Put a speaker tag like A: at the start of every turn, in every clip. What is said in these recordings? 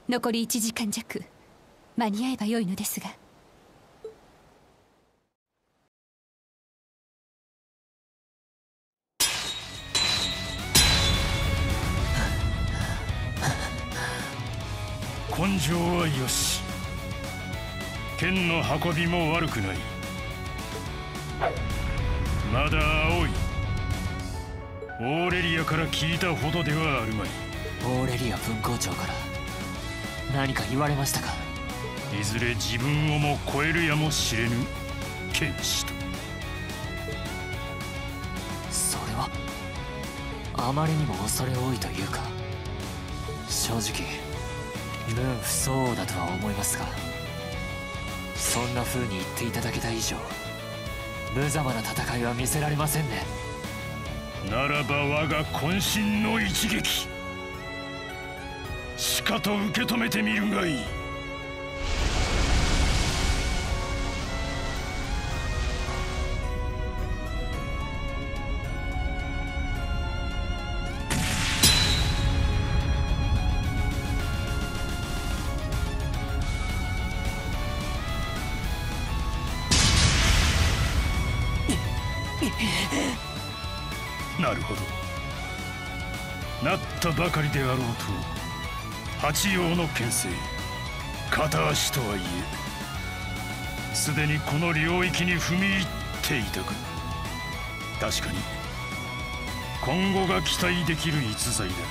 A: 残り1時間弱、間に合えばよいのですが。
B: 根性はよし、剣の運びも悪くない。まだ青い。オーレリアから聞いたほどではあるまい。
C: オーレリア分校長から何か言われましたか？
B: いずれ自分をも超えるやもしれぬ剣士と。
C: それはあまりにも恐れ多いというか、正直分不相応だとは思いますが、そんな風に言っていただけた以上、無様な戦いは見せられませんね。
B: ならば我が渾身の一撃、しかと受け止めてみるがいい。なるほど。なったばかりであろうと八葉の剣聖、片足とはいえすでにこの領域に踏み入っていたか。確かに今後が期待できる逸材だが、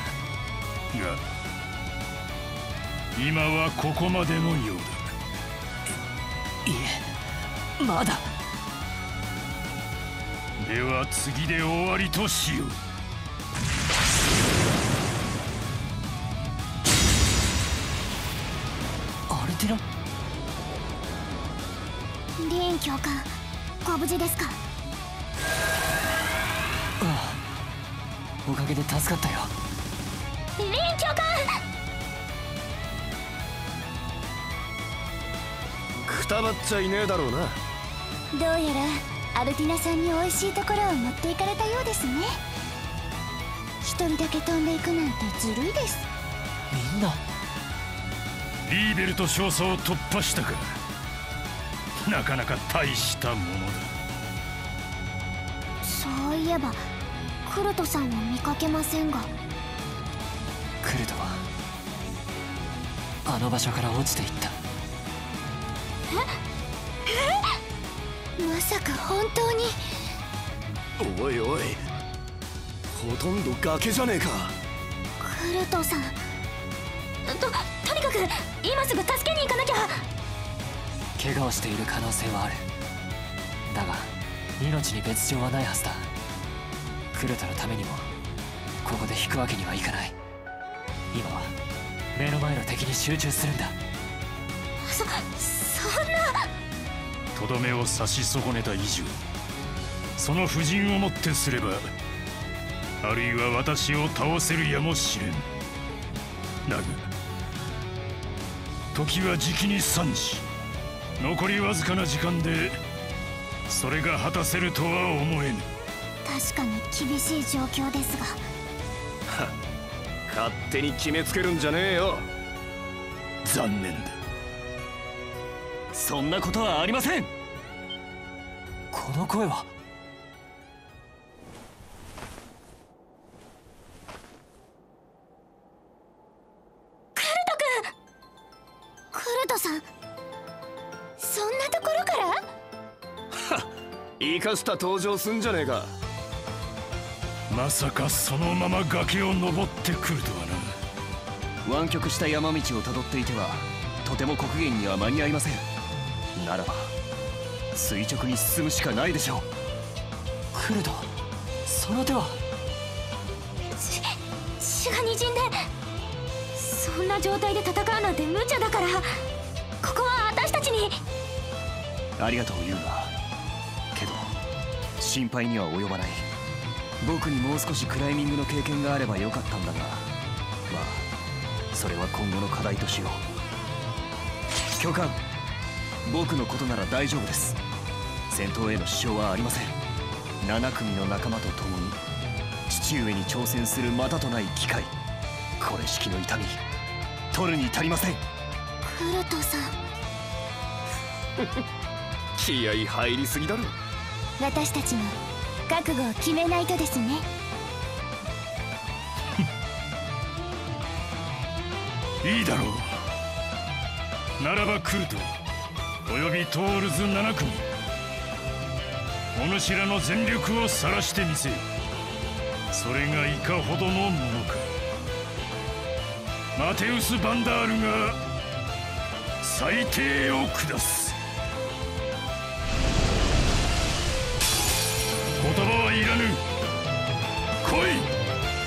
B: 今はここまでのようだ。
C: いえ、まだ。
B: では次で終わりとしよう。
C: アルティナ。
D: リーン教官、ご無事ですか？
C: ああ、おかげで助かったよ。
D: リーン教官、
E: くたばっちゃいねえだろうな。
D: どうやらアルティナさんに美味しいところを持っていかれたようですね。一人だけ飛んでいくなんてずるいです。
C: みんな
B: リーベルト少佐を突破したか。なかなか大したものだ。
D: そういえばクルトさんを見かけませんが。
C: クルトはあの場所から落ちていった。
D: まさか本当に。
E: おいおい、ほとんど崖じゃねえか。
D: クルトさん、とにかく今すぐ助けに行かなきゃ。
C: 怪我をしている可能性はある。だが命に別状はないはずだ。クルトのためにもここで引くわけにはいかない。今は目の前の敵に集中するんだ。
D: そんな。
B: とどめを刺し損ねた以上、その布陣をもってすれば、あるいは私を倒せるやもしれん。だが時はじきに3時。残りわずかな時間でそれが果たせるとは思えぬ。
D: 確かに厳しい状況ですが。
E: 勝手に決めつけるんじゃねえよ。
B: 残念だ。
C: そんなことはありません。この声は。
D: クルトさん、そんなところから？
E: 生かした登場すんじゃねえか。
B: まさかそのまま崖を登ってくるとはな。
E: 湾曲した山道をたどっていてはとても黒源には間に合いません。ならば垂直に進むしかないでしょう。
C: クルト、その手は。
D: 血がにじんで。そんな状態で戦うなんて無茶だから。ここは私たちに。
E: ありがとうユウナ。けど心配には及ばない。僕にもう少しクライミングの経験があればよかったんだが、まあそれは今後の課題としよう。教官、僕のことなら大丈夫です。戦闘への支障はありません。7組の仲間と共に父上に挑戦するまたとない機会、これしきの痛み、 取るに足りません。
D: クルトさん、
E: 気合入りすぎだろ。
D: 私たちも覚悟を決めないとですね。
B: いいだろう。ならばクルトおよびトールズ7組、お主らの全力を晒してみせよ。それがいかほどのものか。マテウス・バンダールが裁定を下す。言葉はいらぬ。来い。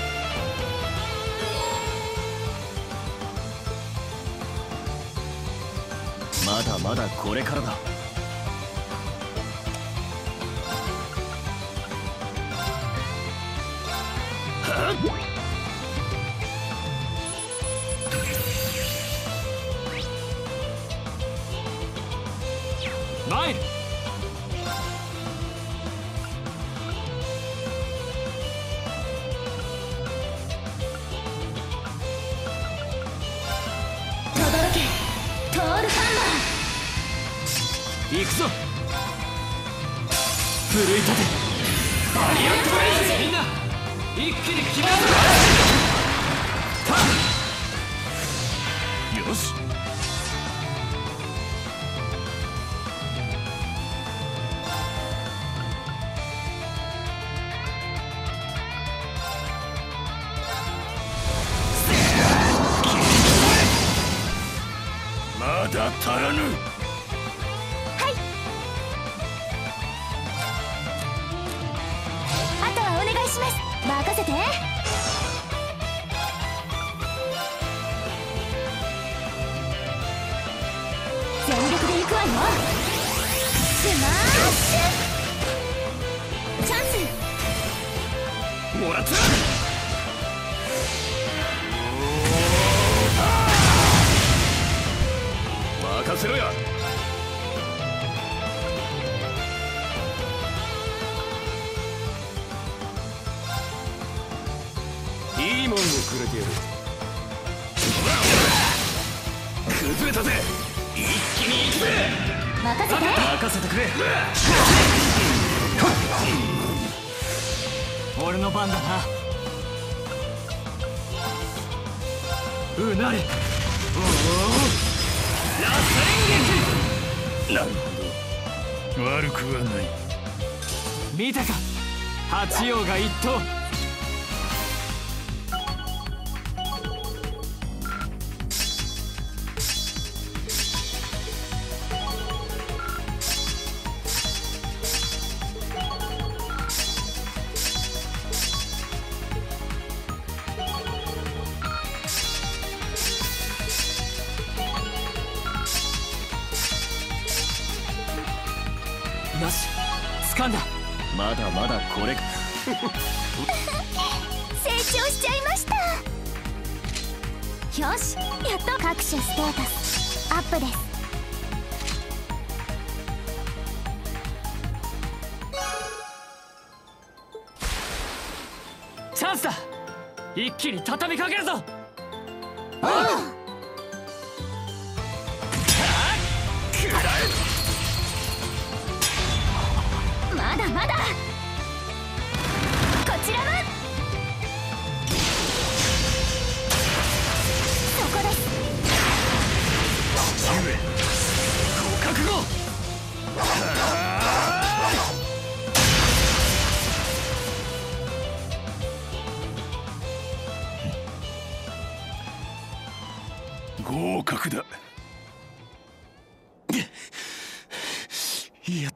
E: まだまだこれからだ。
C: マイル。
D: 轟けトールハン
C: 行くぞ。奮い立てバリアントレイズ。みんな一気に決めるぞ。
B: よし。まだ足らぬ。
D: あとはお願いします。任せて。全力で行くわよ。スマッシュチャンス。
E: もらった。任せろや。いいもんをくれてやる。崩れたぜ。一気に行くぜ。
D: 任せて。
E: 任せてくれ。
C: 俺の番だな。うなれ。ラス
B: なるほど、悪くはない。
C: 見たか、八王が一頭。よし、掴んだ。
E: まだまだこれ。
D: 成長しちゃいました。よし、やっと各種ステータスアップです。
C: チャンスだ。一気に畳みかけるぞ。
D: まだまだ。こちらもそこです。
E: 父上ご覚悟。
B: 合格だ。
E: やった。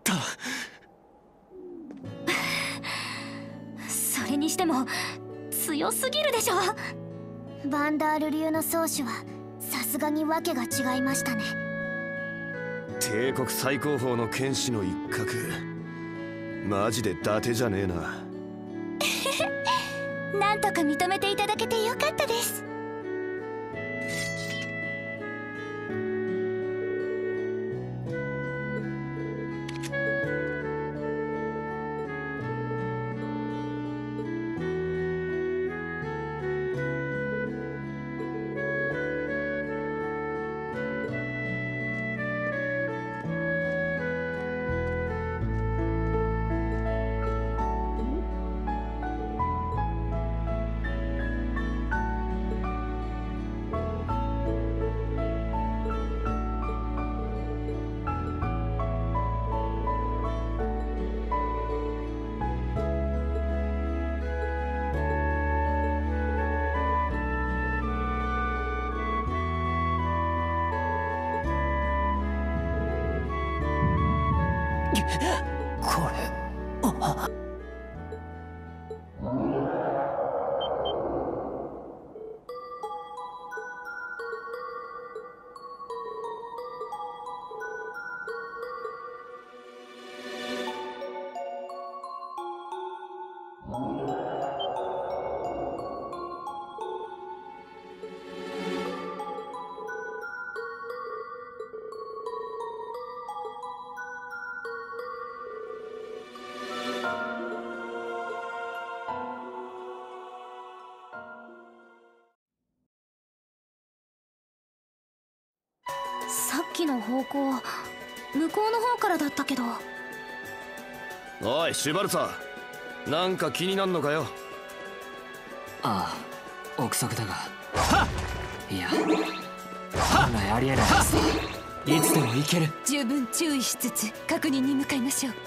D: それにしても強すぎるでしょ。バンダール流の宗主はさすがに訳が違いましたね。
E: 帝国最高峰の剣士の一角。マジで伊達じゃねえな。
D: なんとか認めていただけてよかったです。
C: これ
D: さっきの方向向こうの方からだったけど。
E: おいシュバルツァー、なんか気になんのかよ。
C: ああ、憶測だが、いや本来ありえないはずだ。いつでも行ける。
A: 十分注意しつつ確認に向かいましょう。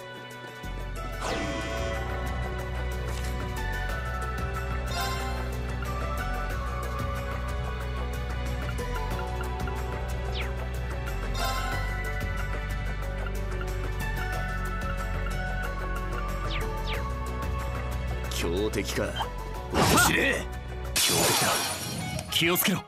E: 強敵か。面白え。強敵だ、気をつけろ。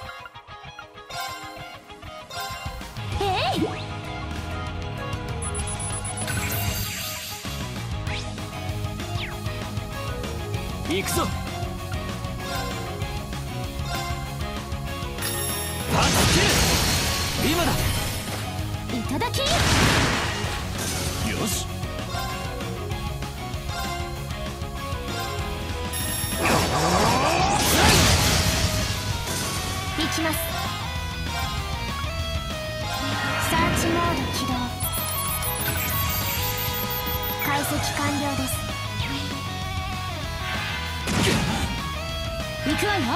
E: 行くぞ。パッキル、今だ。
D: いただき。
E: よし。
D: 行きます。サーチモード起動。解析完了です。行くわよ。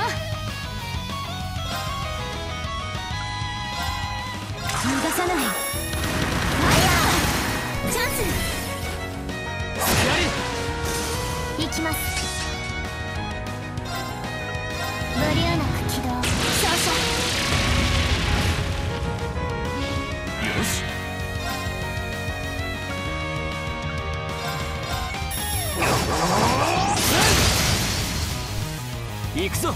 D: 逃がさない。ファイヤーチャンス。行きます。ブリューナク起動。照射。
E: よし。行くぞ。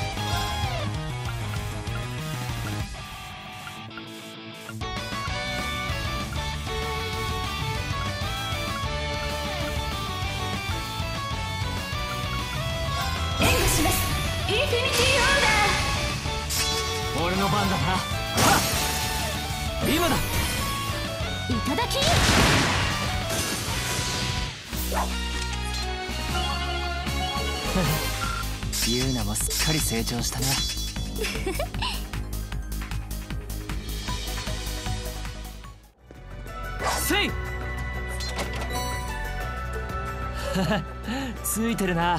A: 援護します。インフィニティオーダー。
C: 俺の番だな。今だ。
D: いただき。
C: ユーナもすっかり成長したな。せいついてるな。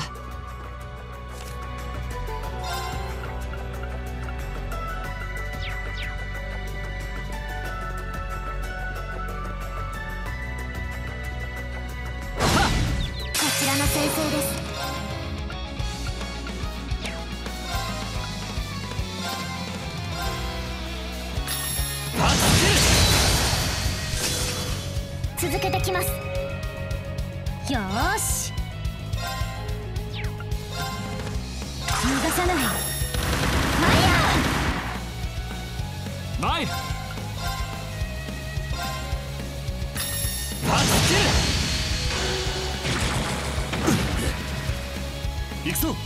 D: こちらの先生です。続けてきます。よーし。逃がさない。ファイヤー。
C: マイルパッチル。行くぞ。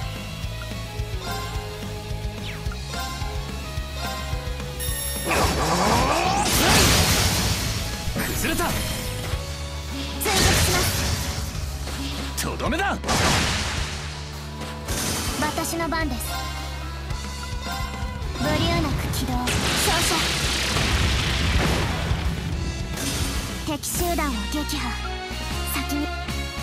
C: 崩れた。
D: 追撃します。
E: とどめだ。
D: 私の番です。ブリューナク起動。照射。敵集団を撃破。先に。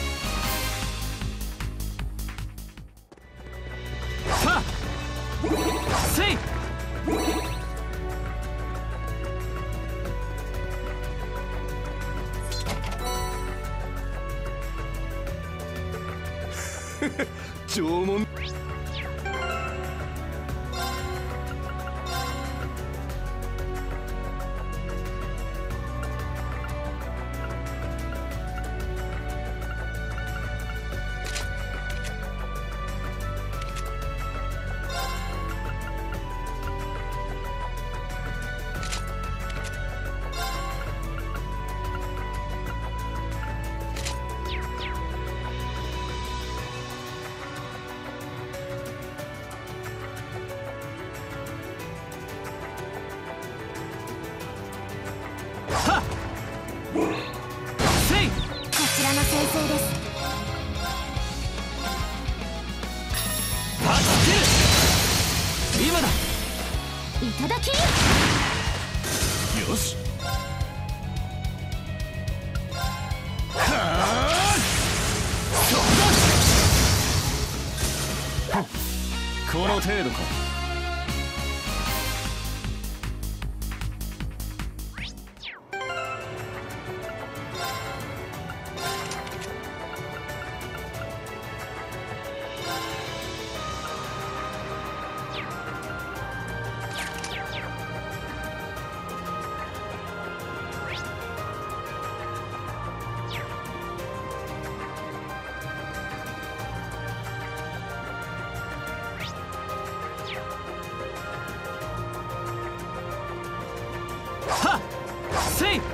C: はっせい。
E: 縄文。
D: いただき。
E: よし。この程度か。
C: せい。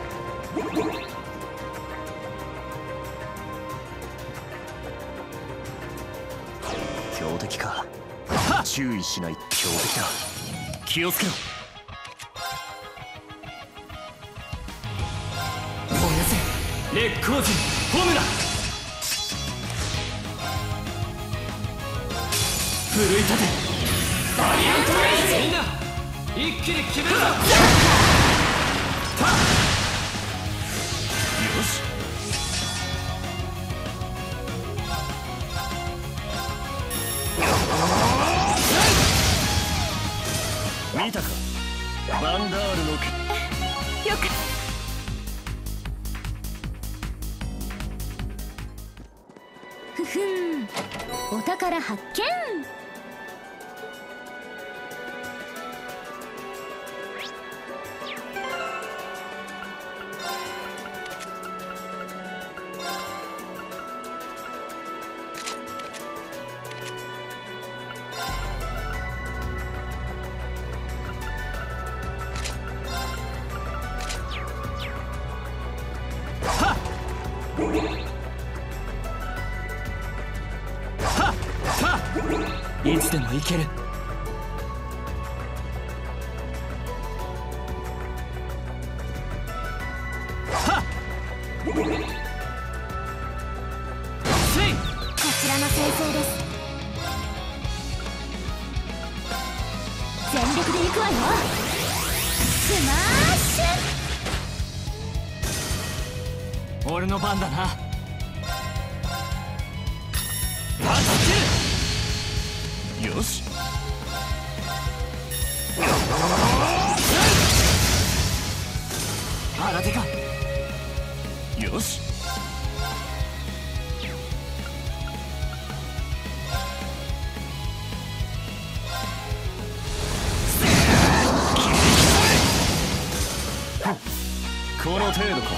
E: 強敵か。注意しない。強敵だ。気をつけろ。
C: 燃やせ烈光陣ホムラ。奮い立てバリアントレイジ。みんな一気に決めるぞ。
E: よし。見たか、バンダールの
A: よかった。
D: ふふん、お宝発見。
C: いつでもいける。はっせい。
D: こちらの先生です。全力で行くわよ。スマッシュ。
C: 俺の番だな。
E: よし。
C: 新手か。
E: よし。この程度か。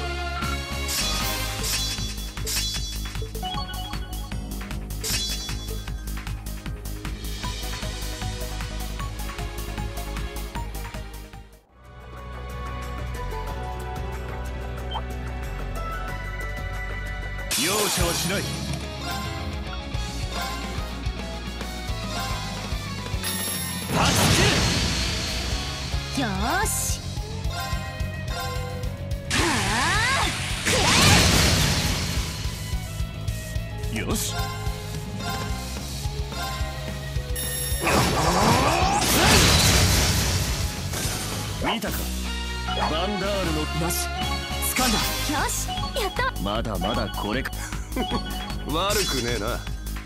E: 容赦はしない。
D: よーし。
E: よし。見たか、バンダールの。
C: よし掴んだ。
D: よし、やった。
E: まだまだこれか。
F: 悪くねえな。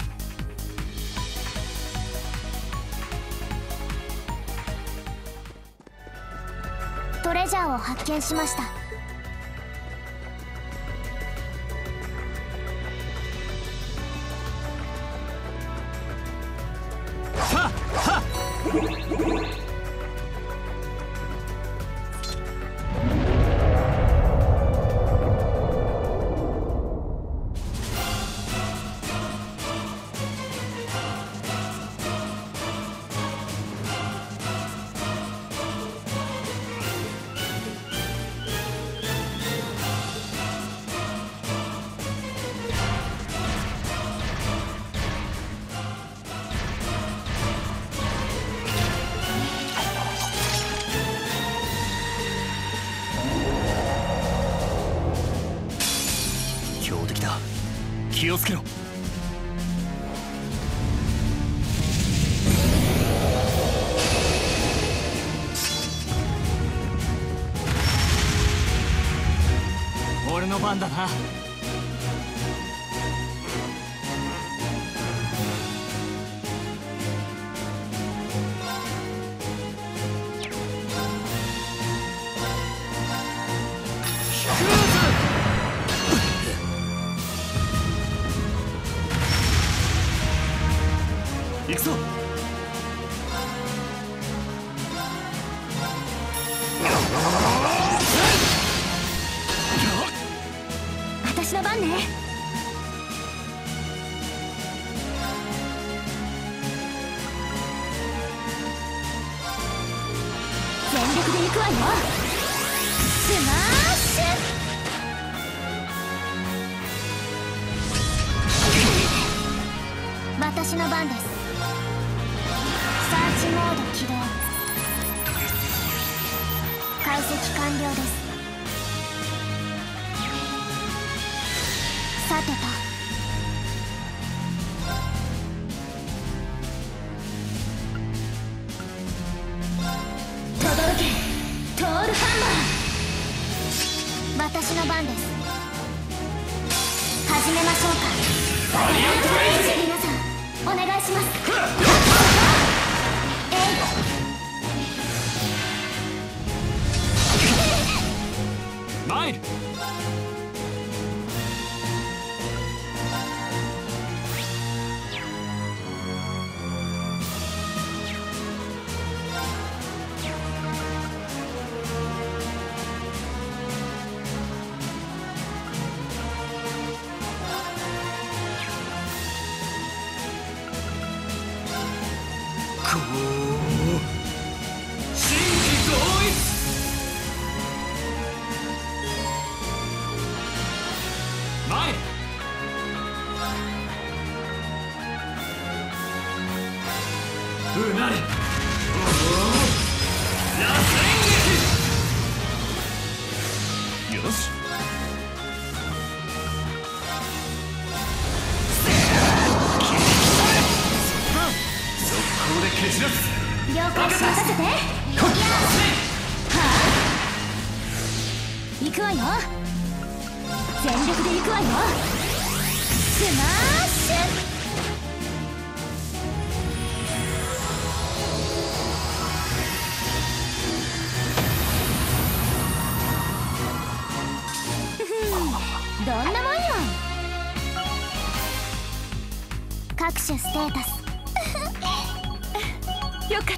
D: トレジャーを発見しました。
C: はっはっ。
E: 強敵だ。気をつけろ。
C: 番だな。
E: 行くぞ。
D: 私の番ね。全力で行くわよ。スマッシュ。私の番です。サーチモード起動。解析完了です。さてと、轟けトールハンマー。私の番です。始めましょうか。皆さんお願いします。
C: マイル。うなれ。
E: よし。速攻で蹴散らす。
D: 了解。任せて。行くわよ。全力で行くわよ。スマッシュ。どんなもんよ。各種ステータスよかった。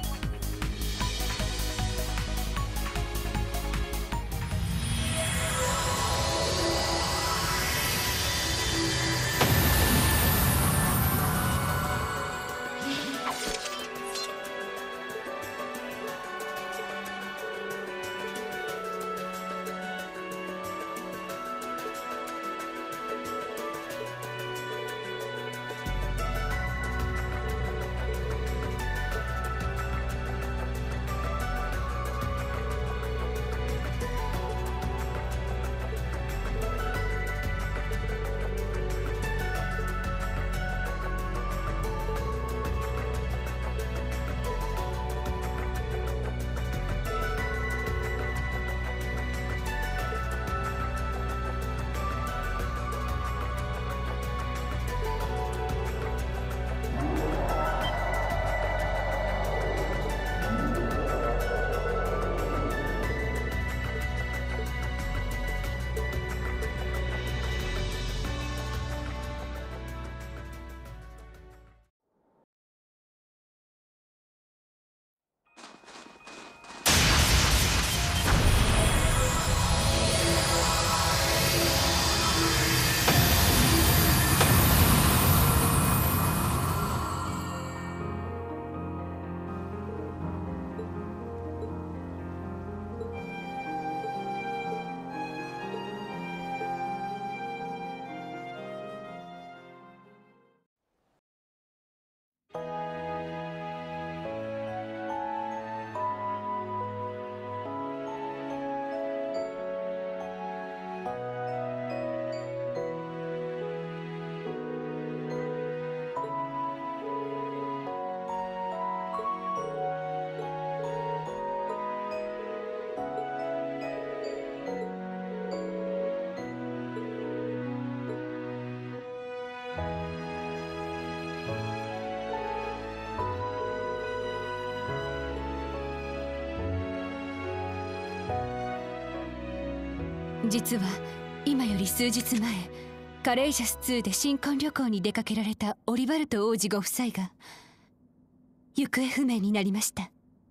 A: 実は今より数日前、カレイジャス2で新婚旅行に出かけられたオリバルト王子ご夫妻が行方不明になりました。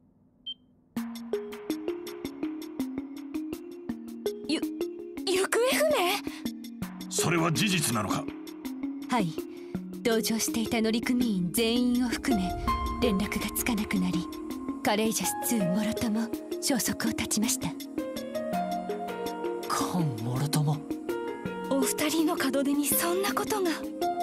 A: 行方不明？
B: それは事実なのか？
A: はい、同乗していた乗組員全員を含め連絡がつかなくなり、カレイジャス2もろとも消息を絶ちました。
C: カンもろとも。
A: お二人の門出にそんなことが。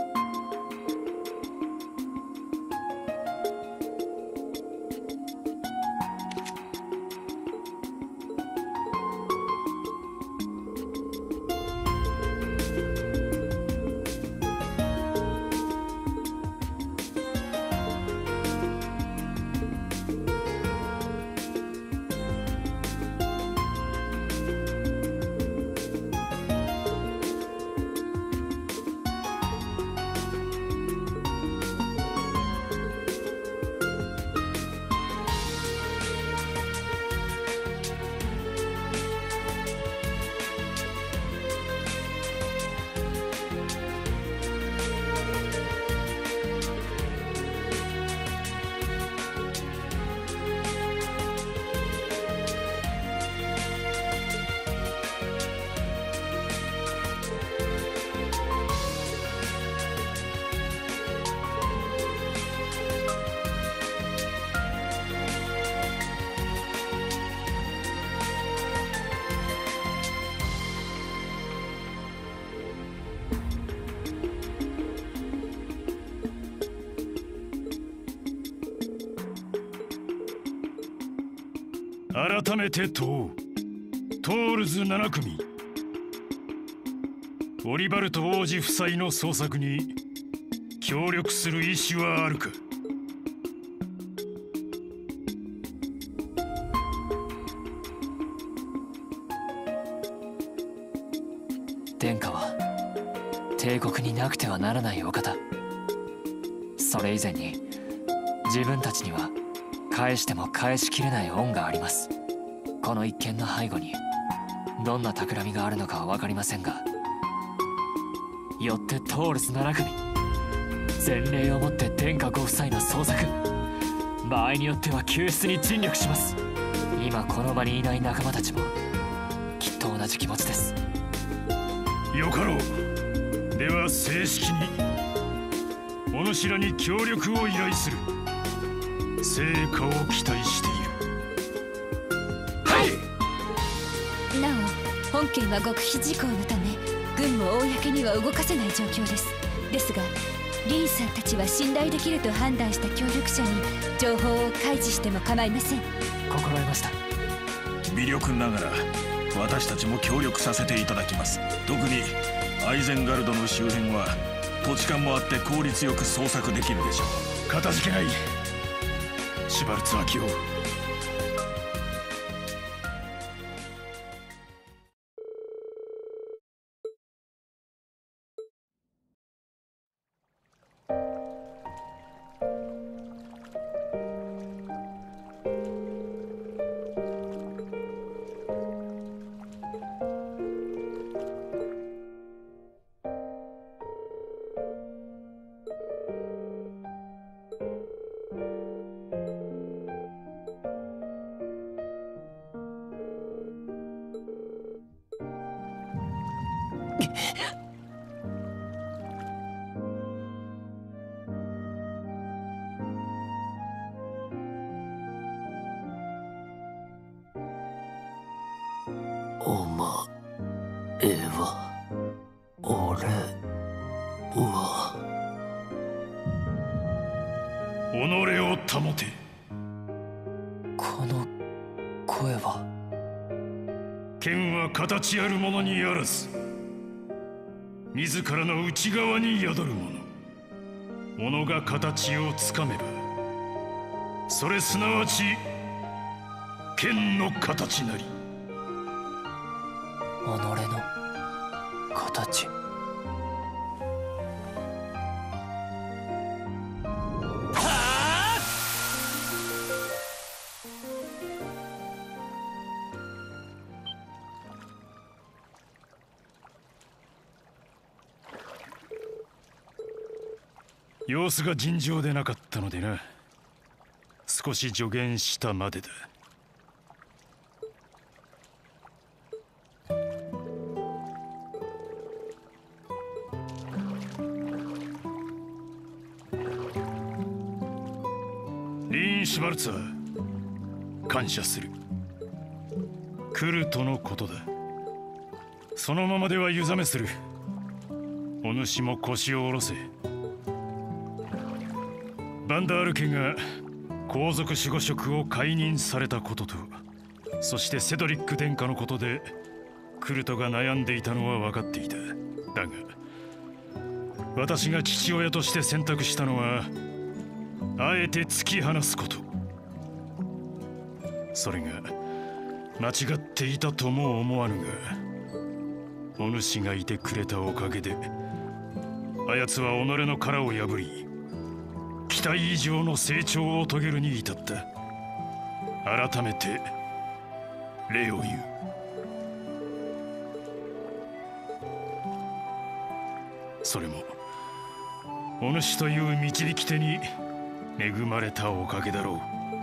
B: 改めてトールズ7組、オリバルト王子夫妻の捜索に協力する意思はあるか？
C: 殿下は帝国になくてはならないお方。それ以前に自分たちには返しても返しきれない恩があります。この一件の背後にどんな企みがあるのかは分かりませんが、よってトールズ7組前例をもって殿下ご夫妻の捜索、場合によっては救出に尽力します。今この場にいない仲間たちもきっと同じ気持ちです。
B: よかろう。では正式にお主らに協力を依頼する。成果を期待している。はい。
A: なお本件は極秘事項のため軍も公には動かせない状況です。ですがリーンさんたちは信頼できると判断した協力者に情報を開示しても構いません。
C: 心得ました。
B: 微力ながら私たちも協力させていただきます。特にアイゼンガルドの周辺は土地勘もあって効率よく捜索できるでしょう。かたじけない。シュバルツ秋夫。
C: お前は俺は
B: 己を保て。
C: この声は。
B: 剣は形あるものにあらず自らの内側に宿るもの。己が形をつかめばそれすなわち剣の形なり。
C: 己の形。
B: 様子が尋常でなかったのでな。少し助言したまでだ。リーン・シュバルツァー、感謝する。クルトのことだ。そのままでは湯冷めする。お主も腰を下ろせ。バンダール家が皇族守護職を解任されたことと、そしてセドリック殿下のことでクルトが悩んでいたのは分かっていた。だが私が父親として選択したのはあえて突き放すこと。それが間違っていたとも思わぬが、お主がいてくれたおかげであやつは己の殻を破り期待以上の成長を遂げるに至った。改めて礼を言う。それもお主という導き手に恵まれたおかげだろう。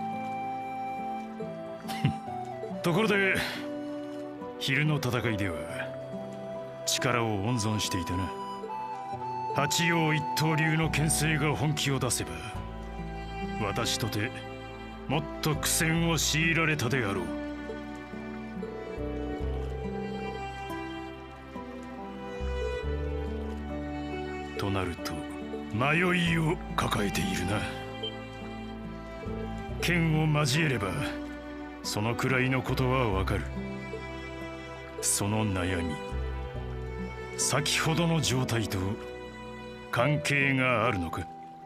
B: ところで昼の戦いでは力を温存していたな。八葉一刀流の剣聖が本気を出せば私とてもっと苦戦を強いられたであろう。となると迷いを抱えているな。剣を交えればそのくらいのことはわかる。その悩み、先ほどの状態と関係があるのか。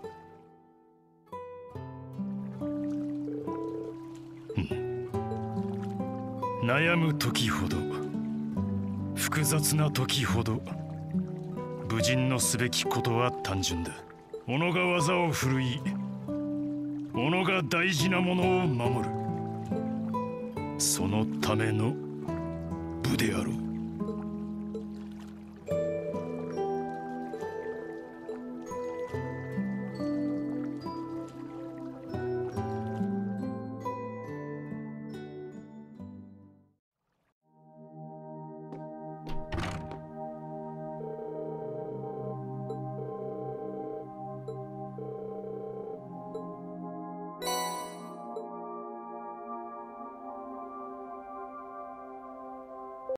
B: 悩む時ほど、複雑な時ほど武人のすべきことは単純だ。己が技を振るい、己が大事なものを守る、そのための武であろう。